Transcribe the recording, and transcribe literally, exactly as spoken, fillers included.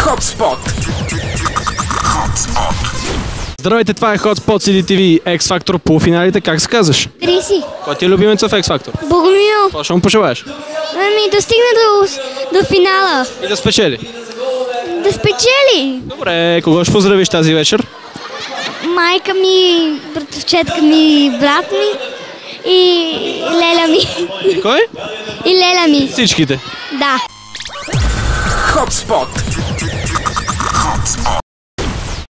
Хотспот. Здравейте, това е Хотспот Си Ди Ти Ви, X Factor полуфиналите. Как се казваш? Риси. Кой ти е любимец в X Factor? Богомил. Какво ще му пожелаеш? Ами да стигне до, до финала. И да спечели. Да спечели. Добре, кого ще поздравиш тази вечер? Майка ми, братовчетка ми, брат ми и леля ми. И кой? И леля ми. Всичките. Да. Хотспот.